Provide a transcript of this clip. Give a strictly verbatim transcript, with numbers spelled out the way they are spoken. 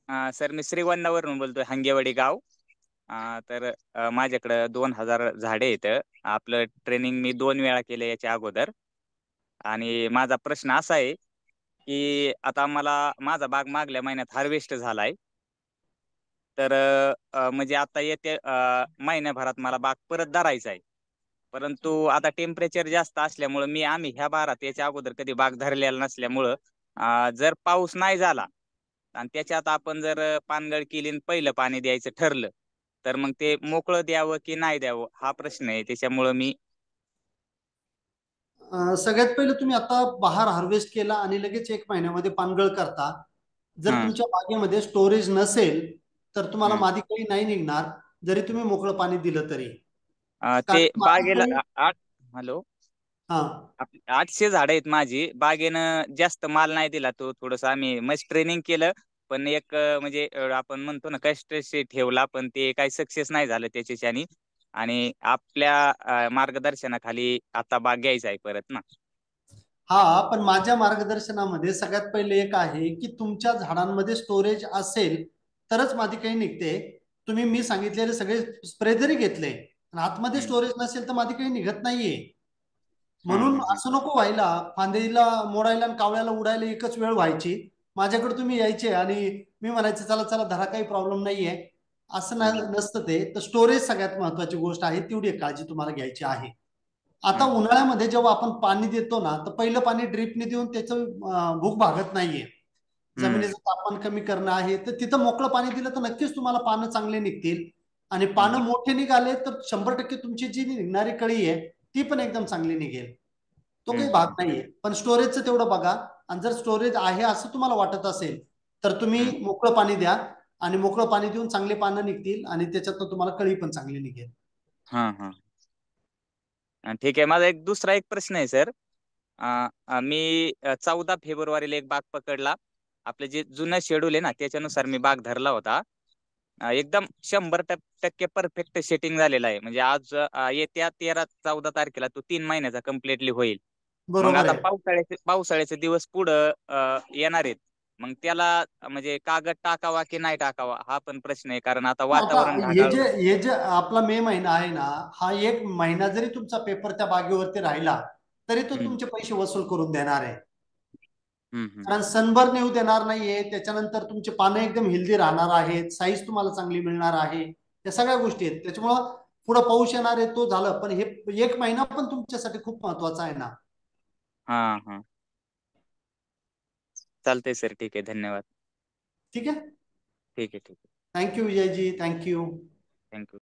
अ, sir मी श्रीगोंद्यावरून बोलतोय हंगेवाडी गाव. अ, तर अ, माझ्याकडं दोन हजार झाडे आहेत. आपलं ट्रेनिंग मी दोन वेळा केलं याच्या अगोदर आणि माझा प्रश्न असा आहे, की आता मला माझा बाग मागल्या महिन्यात हार्वेस्ट झालाय. तर अ, म्हणजे आता येत्या अ, महिन्याभरात मला बाग परत धरायचा आहे. परंतु आता टेम्परेचर जास्त असल्यामुळं मी आम्ही ह्या भारात याच्या अगोदर कधी बाग धरलेला नसल्यामुळं अ, जर पाऊस नाही झाला आणि त्याच्यात आपण जर अ, पानगळ केली आणि पहिलं पाणी द्यायचं ठरलं, तर मग ते मोकळं द्यावं की नाही द्यावं हा प्रश्न आहे. त्याच्यामुळं मी अ, सगळ्यात पहिलं तुम्ही आता बहार हार्वेस्ट केला आणि लगेच एक महिन्यामध्ये पानगळ करता. जर हं, तुमच्या बागेमध्ये स्टोरेज नसेल, तर तुम्हाला हं. मादी कळी नाही निघणार, जरी तुम्ही मोकळं पाणी दिलं तरी. अ, ते कारण मादी बागेला कळी आ आठ हॅलो. हां. आप आठशे झाडं आहेत माझी. बागेनं जास्त माल नाही दिला तो. थोडंसं आम्ही मस्त ट्रेनिंग केलं. पण एक अ, म्हणजे अ, आपण म्हणतो ना कष्टशी ठेवला, पण ते काही सक्सेस नाही झालं त्याच्याच्यानी आणि आपल्या अ, मार्गदर्शनाखाली आता बाग घ्यायचा आहे परत ना. हां, पण माझ्या मार्गदर्शनामध्ये सगळ्यात पहिले एक आहे, की तुमच्या झाडांमध्ये स्टोरेज असेल, तरच मादी कळी निघते. तुम्ही मी सांगितलेले सगळे स्प्रे जरी घेतले आणि आतमध्ये हं. स्टोरेज नसेल, तर मादी कळी निघत नाहीये. हां, म्हणून हां, हां. असं नको व्हायला, फांदीला मोडायला आणि कावळ्याला उडायला एकच वेळ व्हायची. माझ्याकडे तुम्ही यायचे आणि मी म्हणायचं, "चला, चला धरा, काही प्रॉब्लेम नाहीये." असं न हं, नसतं ते. तर स्टोरेज सगळ्यात महत्त्वाची गोष्ट आहे. तेवढी एक काळजी तुम्हाला घ्यायची आहे. आता हं, उन्हाळ्यामध्ये जेव्हा आपण पाणी देतो ना, तर पहिलं पाणी ड्रिपने देऊन त्याचं अ, भूक भागत नाहीये. हं, जमिनीचं तापमान कमी करणं आहे. तर तिथं मोकळं पाणी दिलं तर नक्कीच तुम्हाला पानं चांगले निघतील आणि हं, पानं मोठे निघाले तर शंभर टक्के तुमची जी निघणारी कळी आहे, ती पण एकदम चांगली निघेल. तो हं, काही भाग हं, नाहीये. पण स्टोरेजचं तेवढं बघा आणि जर स्टोरेज आहे असं तुम्हाला वाटत असेल, तर तुम्ही हं. मोकळं पाणी द्या आणि मोकळं पाणी देऊन चांगले पानं निघतील आणि त्याच्यातनं तुम्हाला कळी पण चांगली निघेल. हां, हां. अ, ठीक आहे. माझा एक दुसरा एक प्रश्न आहे सर. अ, अ, मी अ, चौदा फेब्रुवारीला एक बाग पकडला. आपलं जे जुनं शेड्यूल आहे ना, त्याच्यानुसार मी बाग धरला होता. अ, एकदम शंभर टक टक्के परफेक्ट सेटिंग झालेलं आहे. म्हणजे आज अ, येत्या तेरा चौदा तारखेला तो तीन महिन्याचा कंप्लीटली होईल. मग बरोबर आता आहे. पावसाळ्याचे पावसाळ्याचे दिवस पुढं अ, येणार आहेत. मग त्याला अ, म्हणजे कागद टाकावा की नाही टाकावा हा पण प्रश्न आहे. कारण आता आता वातावरण हे ढगाळ जे हे जे आपला मे महिना आहे ना, हा एक महिना जरी तुमचा पेपर त्या बागेवरती राहिला, तरी तो हं, तुमचे पैसे वसूल करून देणार आहे. हं, हं, कारण सनबर्न येऊ देणार नाहीये. त्याच्यानंतर तुमचे पानं एकदम हेल्दी राहणार आहेत. साईज तुम्हाला चांगली मिळणार आहे. या सगळ्या गोष्टी आहेत. त्याच्यामुळं पुढे पाऊस येणार आहे तो झालं. पण हे एक महिना पण तुमच्यासाठी खूप महत्वाचा आहे ना. हां, हां. चालतंय सर. ठीक आहे. धन्यवाद. ठीक आहे? ठीक आहे, ठीक आहे. Thank you Vijayji. Thank you. Thank you.